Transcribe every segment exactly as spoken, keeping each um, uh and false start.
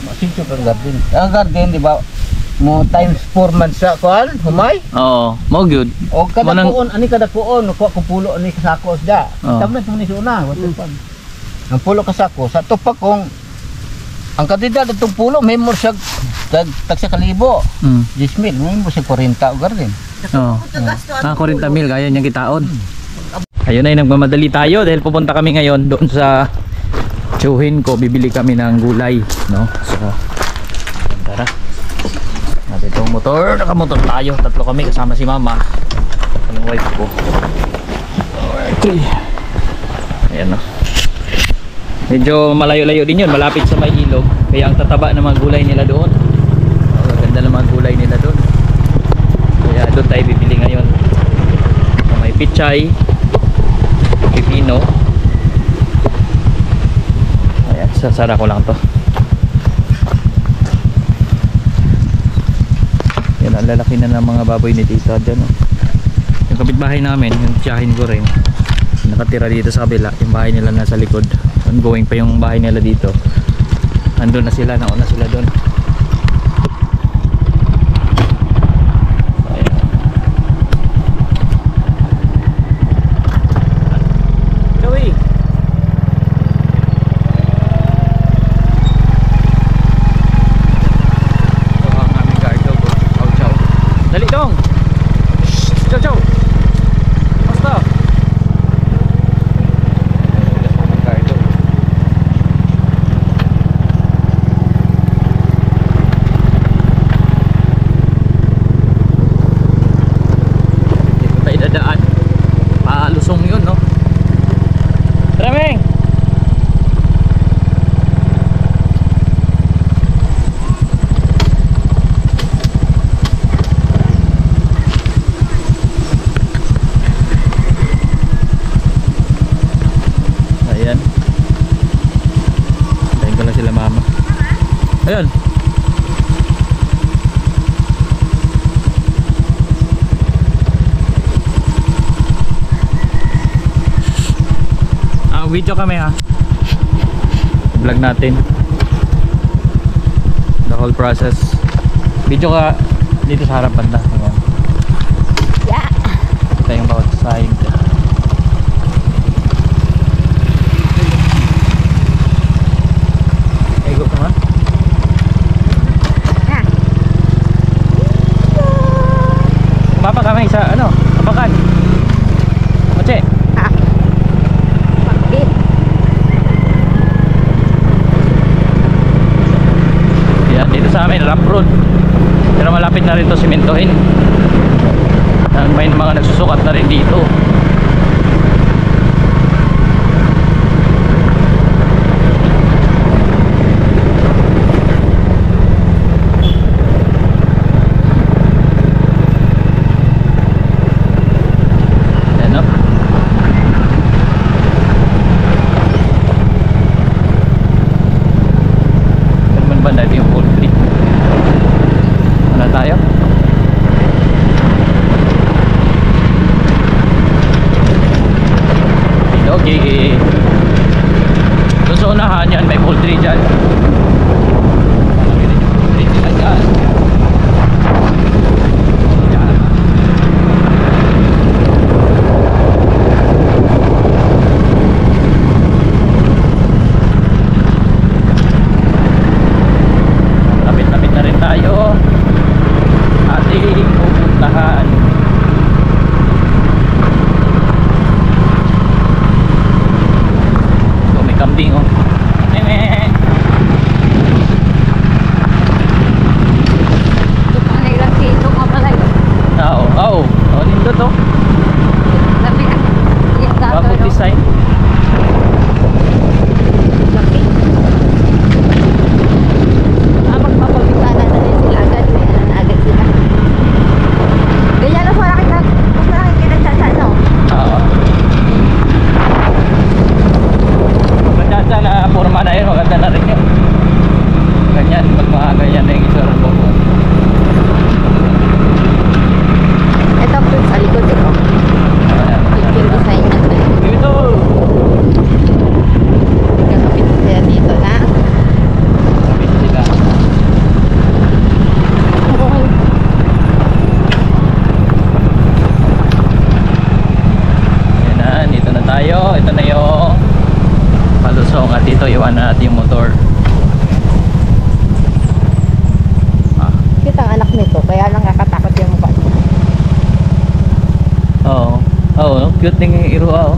Masito kang garden. Ang garden, di ba? Mo times four months sa kuan, humay? Oo, mo good. O kada Manang- kuon, ani kada kuon, kuha ko pulo ani kasako da. Oo. Tama mo ni suna, what the fuck. Ang pulo kasako sa tupak kong ang kadida datong pulo memor siya tag tag sa kalibo. Mm. ten mil, memor siya forty o garden. Oo. Ah, forty mil kaya niyang kitaon. Ayun ay nagmamadali tayo dahil pupunta kami ngayon doon sa Chuhin ko, bibili kami ng gulay, no? So, tara. Natin itong motor, nakamotor tayo. Tatlo kami kasama si mama. Ang wife ko. Okay. Ayan, no? Medyo malayo-layo din yun, malapit sa may ilog. Kaya ang tataba ng mga gulay nila doon. Ang ganda ng mga gulay nila doon. Kaya doon tayo bibili ngayon. So, may pichay, pipino. Ayan, sasara ko lang to. Yan, ang lalaki na ng mga baboy ni tita dyan, oh. Yung kapitbahay namin, yung tiyahin ko rin, nakatira dito sa kabila. Yung bahay nila nasa likod. Ongoing pa yung bahay nila dito. Andun na sila, nauna sila doon. Ayan. Ah, video kami ha. Vlog natin. The whole process. Video ka dito sa harapan na. Ayan. Yeah. Kita yung bawat side. Ego ka man? Papa kami sa ano, apakan. Oche. Ah. Bakit? Yan, dito sa amin, rough road. Pero malapit na rin to simentohin. May mga nagsusukat na rin dito. Cute din yung iruha oh.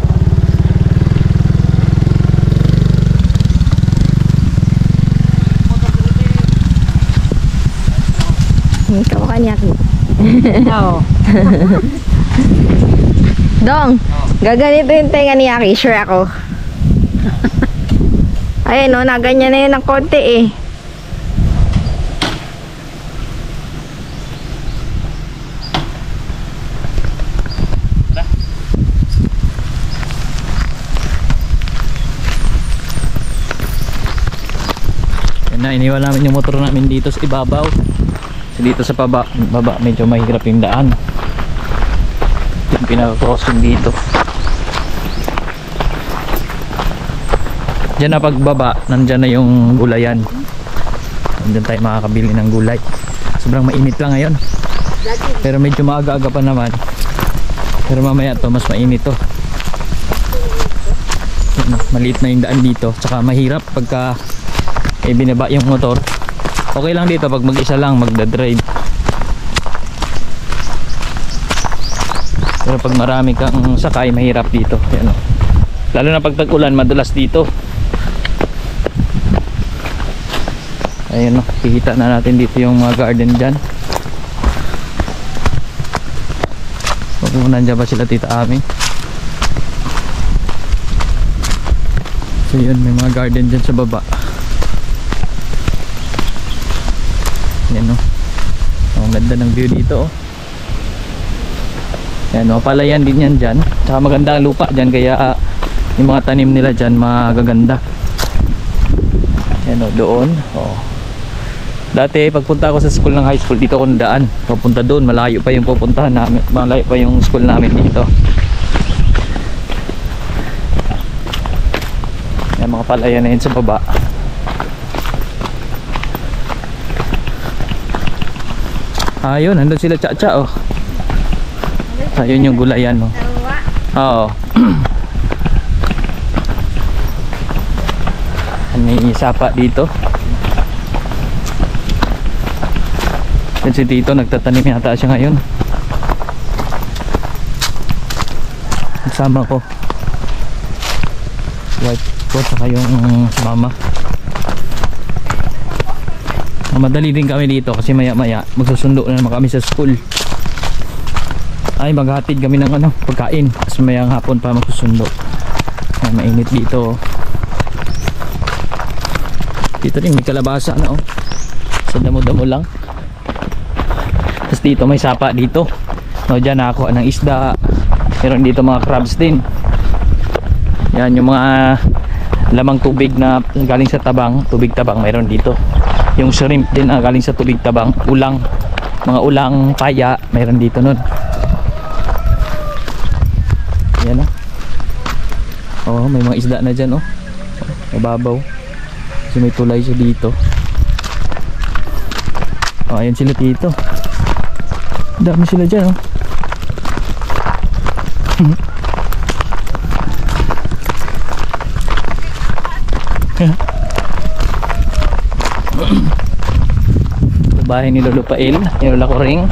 Hindi ka mukha niya. Oo. Dong, gaganito yung tenga ni Aki. Sure ako. Ayun o, naganyan na yun ng konti eh. Yan na, iniwan namin yung motor namin dito sa ibabaw. So dito sa baba, baba medyo mahirap yung daan. Yung pinaka-crossing dito. Diyan na pagbaba, nandyan na yung gulayan. Nandyan tayo makakabili ng gulay. Sobrang mainit lang ngayon. Pero medyo maaga-aga pa naman. Pero mamaya to mas mainit to. Yan, maliit na yung daan dito. Tsaka mahirap pagka eh, binaba yung motor. Okay lang dito pag mag-isa lang magdadrive. Pero pag marami kang sakay, mahirap dito. Yan, lalo na pag tag-ulan, madulas dito. Ayun o, kikita na natin dito yung mga garden dyan. Kung nandiyan ba sila tita Ami. So yun, may mga garden dyan sa baba. Yan o, ang ganda ng view dito o. Yan o, palayan din yan dyan. Tsaka maganda ang lupa dyan, kaya uh, yung mga tanim nila dyan magaganda. Yan o, doon o. Dati pagpunta ako sa school ng high school, dito ako nadaan. Papunta doon, malayo pa yung pupuntahan namin. Malayo pa yung school namin dito. Yan, mga palayan na yun sa baba. Ayun, nandun sila Cha-Cha oh. Ayun yung gulayan oh. Oo. Ano yung isapa dito? Yan si Tito, nagtatanim yata siya ngayon. Kasama ko wife ko saka yung mama. Madali din kami dito kasi maya maya magsusundo na naman kami sa school. Ay, maghatid kami ng ano, pagkain kasi mayang hapon pa magsusundo. Ay, mainit dito. Dito rin may kalabasa na oh. Sa damo-damo lang. Tapos dito may sapa dito. No, dyan nakakuha ng isda. Meron dito mga crabs din. Yan yung mga lamang tubig na galing sa tabang, tubig tabang meron dito. Yung shrimp din na galing sa tubig tabang, ulang, mga ulang paya meron dito nun. Yan oh. Oh, may mga isda na dyan oh. Mababaw. Kasi may tulay siya dito. Oh, ayan sila dito. Dami sila dyan oh. Ito bahay ni Lolo Pail, ni Lola Coring.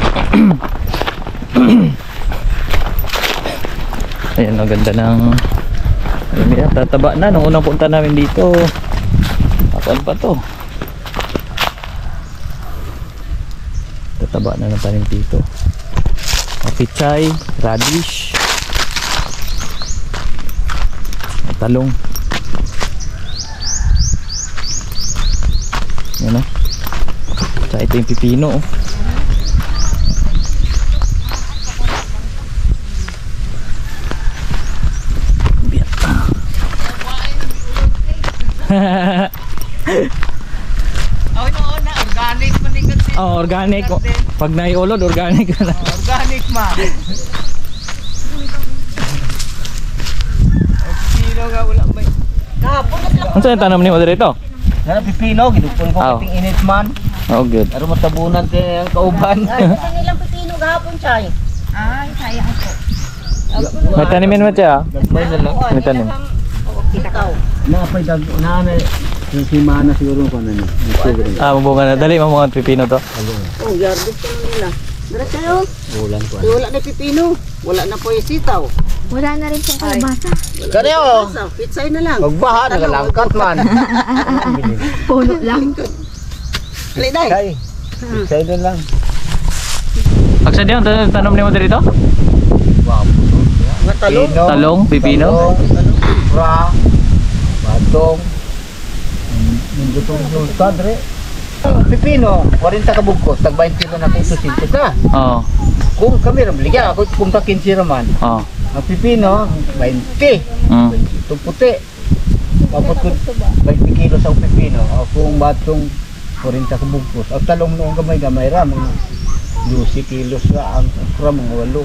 Ayan, ang ganda ng ayun, tataba na nung unang punta namin dito. Apan pa to, tataba na ng tanim dito. Pichay, radish, talong. Yan o. Tsaka ito yung pipino oh. Organic manigat siya. Oh, organic. Pag naiulod, organic na. Organic ma. Pipino nga wala may. Kahapon na lang. Ano saan yung tanong ni mo dito? Nana pipino, ginugpon ko Oh. kating init man. Oh, good. Pero matabunan din ang kauban. Gusto nilang pipino gahapon, Chay. Ay, sayang po. May tanimin mo siya? May na lang. May tanim. Ikaw. Napay dag na na yung simana siguro ko na ni. Ah, mabunga na. Dali mo mga pipino to. Oh, yardis ko nila. Diretso yun. Bulan ko. Wala na pipino. Wala na po yung sitaw. Wala na rin pong kalabasa. Kaya o. Basta, pitsay na lang. Magbaha, nagalangkat man. Puno lang. Alay, day. Say. Say doon lang. Aksa diyan, tan- tanom ni mo dito? Mga talong. Pino, Talong, pipino? Talong, pra, batong. Yung gutong yung kadre. Pipino, forty ka bugkos, tag twenty kilo na peso sintos na. Oo. Kung kami ram ligya ako kung ta quince raman. Oo. Ang pipino twenty. Mm. Itong puti. Tapos ko twenty kilo sa pipino. Kung batong forty ka bugkos. Ang talong noong gamay-gamay ra mga twelve kilos ra ang kra mga walo.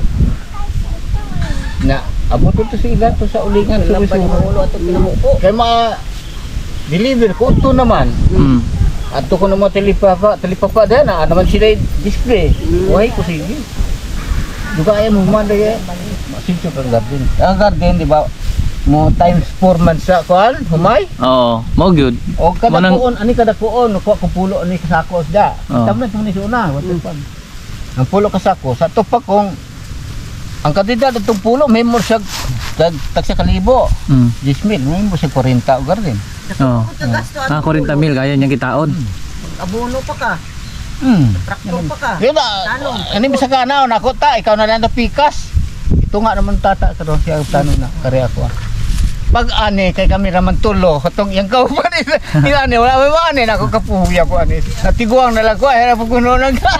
Na abot to sa ilan to sa ulingan sa Ulo at pinamuko. kay mga deliver ko ito naman. Mm. Ato ko naman telipapa, telipapa din na naman sila display. Uhay ko sige. Duga ay mo man daya. Masincho kang garden. Ang garden di ba mo times four months sa kuan, humay. Oo. Mo good. O kada Manang- kuon, ani kada kuon, ko ko pulo ani kasako da. Oo. Tamna tong ni una, what the fuck. Ang pulo kasako sa tupak kong ang kadida datong pulo memor siya tag tag sa kalibo. Mm. ten mil, memor siya forty o garden. Oo. Ah, forty mil gaya niyang kitaon. Abono pa ka. Hmm. Traktor pa ka. Kaya na, ano bisa ka na, nako ta, ikaw na lang na pikas. Ito nga naman tata, pero siya ang tanong na, kari ako ah. Pag ani, kay kami naman tulo, katong yung kaupan, hindi ani, wala may mga ani, ako kapuhuya ko ani. Natiguang na lang ko, ay harap ko noon ka.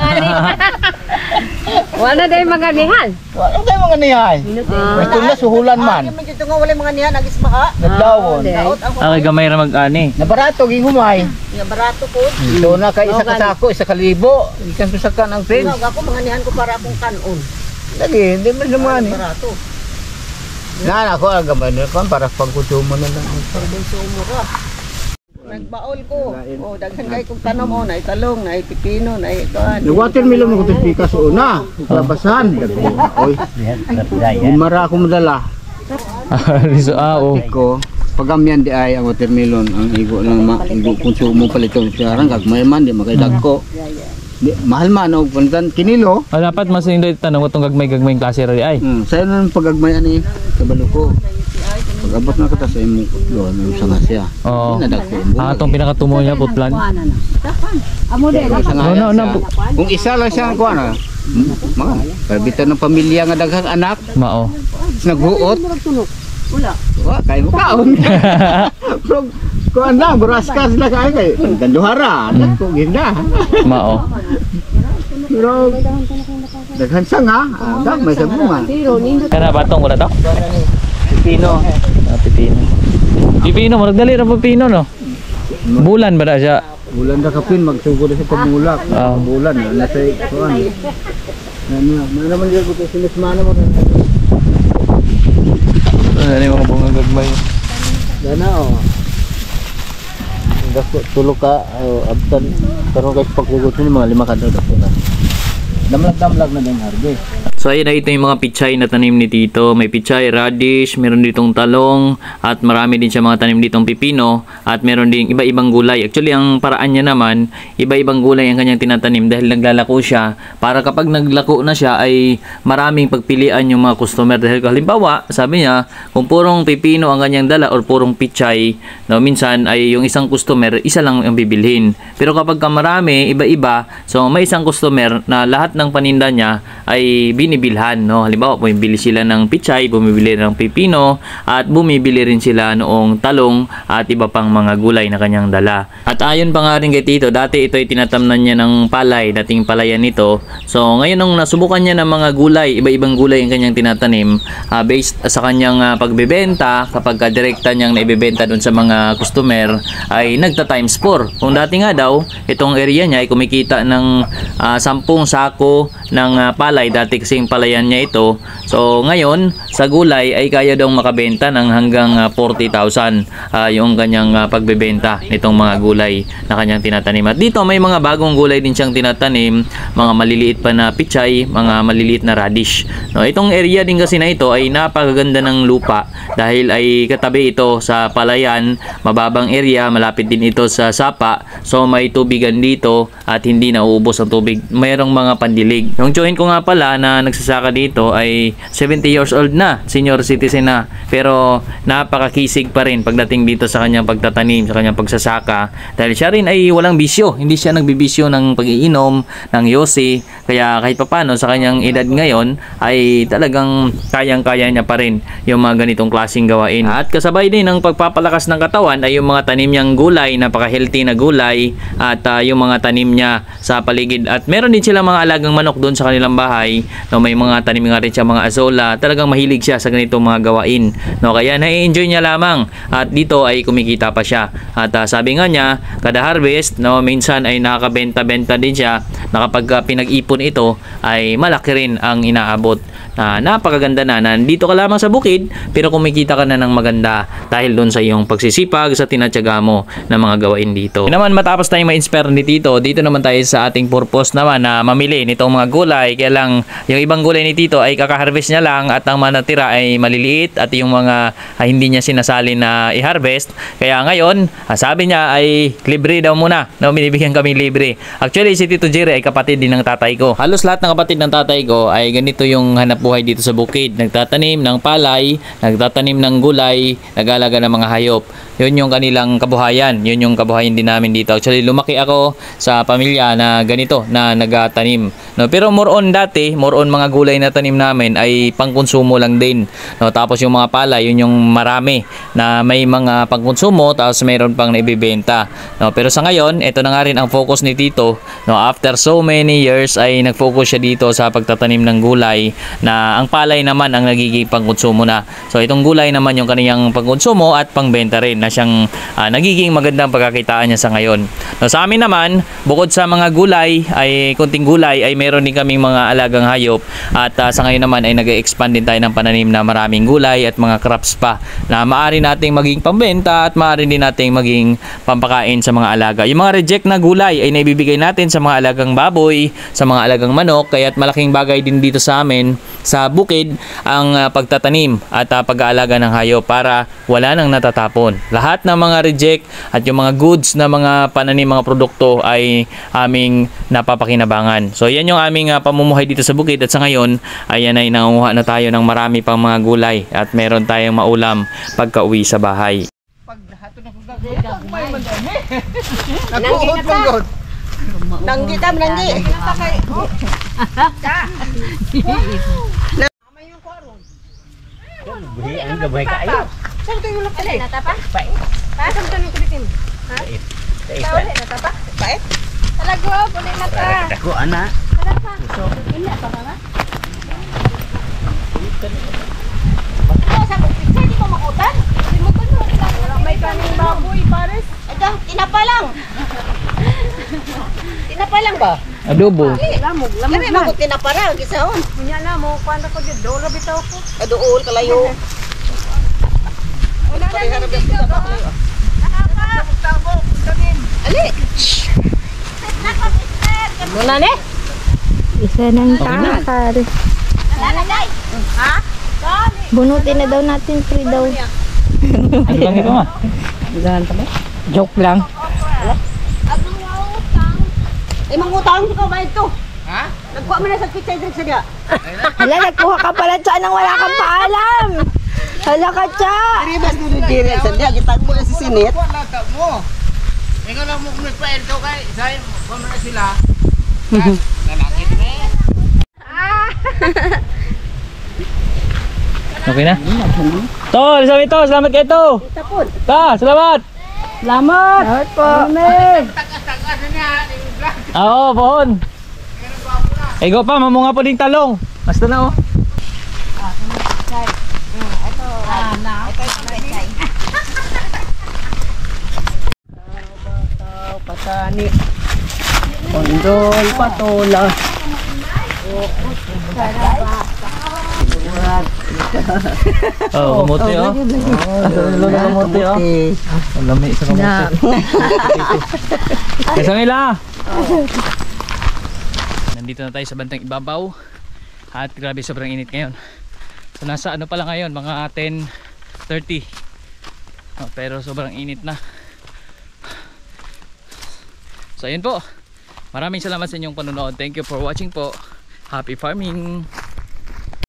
Wala na rin maganihan. Wala kayo mga nihay. Ito na, suhulan man. Yung dito nga wala mga niya, nagis baka. Naglawon. Daot ang Ah, gamay ra mag-ani. Nabarato, ging humay. Nga barato ko. Ito na kay isa kasako, isa kalibo. Ikan to sa kanang pin. Tawag ako mga nihan ko para akong kanon. Lagi, hindi mo naman eh. Barato. Na, ako, ang gamay na kan para pagkutumo na lang. Pagbenso mo ka. Nagbaol ko. Oh, daghan kay kong tanom mo na italong, na pipino, na ikuan. Yung watermelon mo kung pikas una, labasan. Oy, umara ako madala. So, ah, oo. Ko, pagamyan di ay ang watermelon, ang igo lang ma, igo konsumo paliton sa rangkag, may man di makaidag ko. Di, mahal man og pantan kinilo. Ah, dapat mas hindi tanong itong gagmay-gagmay klase ra di ay. Hmm, sayo na ng pagagmay ani kabalo ko. Pag-abot na kita sa imong kutlo, ano sa nga siya. Oo. Nadagko. Ah, itong pinakatumo niya putlan. Amo din. Sa nga No, no, no. kung isa lang siya ang kuha na, mga, karbitan ng pamilya nga daghang anak, Mao. naghuot, Wala. wa kay mo kaon. Pero kuan lang, buraskas na kay kay ganduhara, dagko ginda. Mao. Pero daghan sa nga, dag may sabungan. Kana batong wala to? Pino. Ah, pipino. Pipino, maragdali ra pipino no. Bulan ba na siya? Bulan na kapin magsugod sa pamulak. Ah. Bulan na sa kuan. Ano, ano naman dito ko sinismana mo. Ano ni mga bunga gagmay? Dana oh. Dako tulo ka oh, abtan karon kay paghugot ni mga lima ka daw dako na. Damlag-damlag na din harvest. So ayun na ito yung mga pichay na tanim ni Tito. May pichay, radish, meron ditong talong, at marami din siya mga tanim ditong pipino, at meron din iba-ibang gulay. Actually, ang paraan niya naman, iba-ibang gulay ang kanyang tinatanim dahil naglalako siya. Para kapag naglako na siya ay maraming pagpilian yung mga customer. Dahil halimbawa, sabi niya, kung purong pipino ang kanyang dala or purong pichay, no, minsan ay yung isang customer, isa lang ang bibilhin. Pero kapag ka marami, iba-iba, so may isang customer na lahat ng paninda niya ay binibilhan, no? Halimbawa, bumibili sila ng pichay, bumibili ng pipino, at bumibili rin sila noong talong at iba pang mga gulay na kanyang dala. At ayon pa nga rin kay Tito, dati ito ay tinatamnan niya ng palay, dating palayan nito. So ngayon nung nasubukan niya ng mga gulay, iba-ibang gulay ang kanyang tinatanim, uh, based sa kanyang uh, pagbebenta, kapag uh, direkta niyang naibebenta doon sa mga customer, ay nagta times four. Kung dati nga daw, itong area niya ay kumikita ng uh, sampung sako ng uh, palay, dati kasi malaking palayan niya ito. So ngayon sa gulay ay kaya daw makabenta ng hanggang uh, forty thousand uh, yung kanyang uh, pagbebenta nitong mga gulay na kanyang tinatanim. At dito may mga bagong gulay din siyang tinatanim, mga maliliit pa na pichay, mga maliliit na radish. No, itong area din kasi na ito ay napakaganda ng lupa dahil ay katabi ito sa palayan, mababang area, malapit din ito sa sapa. So may tubigan dito at hindi nauubos ang tubig. Mayroong mga pandilig. Yung tsuhin ko nga pala na nagsasaka dito ay seventy years old na, senior citizen na, pero napakakisig pa rin pagdating dito sa kanyang pagtatanim, sa kanyang pagsasaka, dahil siya rin ay walang bisyo, hindi siya nagbibisyo ng pag-iinom ng yosi, kaya kahit papano sa kanyang edad ngayon ay talagang kayang-kaya niya pa rin yung mga ganitong klaseng gawain. At kasabay din ng pagpapalakas ng katawan ay yung mga tanim niyang gulay, napaka-healthy na gulay, at uh, yung mga tanim niya sa paligid, at meron din sila mga alagang manok doon sa kanilang bahay, no, may mga tanim nga rin siya mga azola. Talagang mahilig siya sa ganitong mga gawain, no, kaya na-enjoy niya lamang at dito ay kumikita pa siya. At uh, sabi nga niya kada harvest, no, minsan ay nakakabenta-benta din siya na kapag uh, pinag-ipon ito ay malaki rin ang inaabot. Uh, napakaganda na, nandito ka lamang sa bukid pero kumikita ka na ng maganda dahil doon sa iyong pagsisipag, sa tinatyaga mo ng mga gawain dito. Naman matapos tayong ma-inspire ni Tito, dito naman tayo sa ating purpose naman na mamili nitong mga gulay. Kaya lang yung ibang gulay ni Tito ay kaka-harvest niya lang at ang manatira ay maliliit at yung mga ah, hindi niya sinasali na i-harvest. Kaya ngayon, ah, sabi niya ay libre daw muna, no, binibigyan kami libre. Actually si Tito Jerry ay kapatid din ng tatay ko. Halos lahat ng kapatid ng tatay ko ay ganito yung hanap buhay dito sa bukid. Nagtatanim ng palay, nagtatanim ng gulay, nag-aalaga ng mga hayop. Yun yung kanilang kabuhayan. Yun yung kabuhayan din namin dito. Actually, lumaki ako sa pamilya na ganito, na nagtatanim. No, pero more on dati, more on mga gulay na tanim namin ay pangkonsumo lang din. No, tapos yung mga palay, yun yung marami na may mga pangkonsumo, tapos mayroon pang naibibenta. No, pero sa ngayon, ito na nga rin ang focus ni Tito. No, after so many years ay nag-focus siya dito sa pagtatanim ng gulay, na ang palay naman ang nagiging pangkonsumo na. So itong gulay naman yung kaniyang pangkonsumo at pangbenta rin, na siyang uh, nagiging magandang pagkakitaan niya sa ngayon. No, sa amin naman, bukod sa mga gulay, ay kunting gulay, ay meron din kaming mga alagang hayop, at uh, sa ngayon naman ay nag-expand din tayo ng pananim na maraming gulay at mga crops pa na maaari nating maging pambenta at maaari din nating maging pampakain sa mga alaga. Yung mga reject na gulay ay naibibigay natin sa mga alagang baboy, sa mga alagang manok, kaya't malaking bagay din dito sa amin sa bukid ang uh, pagtatanim at uh, pag-aalaga ng hayop para wala nang natatapon. Lahat ng mga reject at yung mga goods na mga pananim, mga produkto ay aming napapakinabangan. So yan yung aming uh, pamumuhay dito sa bukid, at sa ngayon ayan ay nangunguha na tayo ng marami pang mga gulay at meron tayong maulam pagka uwi sa bahay. Nanggitam, nanggi. Buhi ang gabay kayo. Saan kayo lang pala? Natapa? Pait. Saan kayo kulitin? Ha? Pait. Tawali, natapa? Pait? Talago, pulin na ka. Ako ana. Talaga. Hindi pa ka nga? Ano, sa pagpitsa, di ko makutan? Di mo ko lang. May kaning baboy, pares. Ito, tinapa lang. Tinapa lang ba? Adobo. Lamog, lamog Kaya mo tinapa ra, gisaon. Kunya na mo, kuwanda ko dyan. Dola bitaw ko. Aduol, kalayo. Wala na yung dito ba? Nakaka. Ali. Muna ne? Isa ng takar. Nalalagay. Ha? Dali. Bunutin na daw natin, free daw. Ano lang ito ma? Joke lang. Abang utang. Ay, mangutang ko ba ito? Ha? Nagkuha mo na sa pizza drink sa diya. Hala, nagkuha ka pala siya nang wala kang paalam. Hala ka siya. Ribas mo din dire sa diya, gitag mo na si Sinit. Wala ka mo. Ikaw lang mo kumit pa ito kay say mo na sila. Lalaki na eh. Okay na? Tol, sabi to, salamat kayo to. Ta, salamat. Salamat. Salamat po. Tagas-tagas niya ni vlog. Oo, pohon. Ego pa, mamunga po ding talong. Basta na oh. Patani. Pondol patola. Oh, kamote oh. Ano na kamote oh. Ang lami sa kamote. Isang ila. Nandito na tayo sa bantang ibabaw. At grabe sobrang init ngayon. So nasa ano pala ngayon, mga ten thirty. Oh, pero sobrang init na. So ayun po. Maraming salamat sa inyong panonood. Thank you for watching po. Happy farming.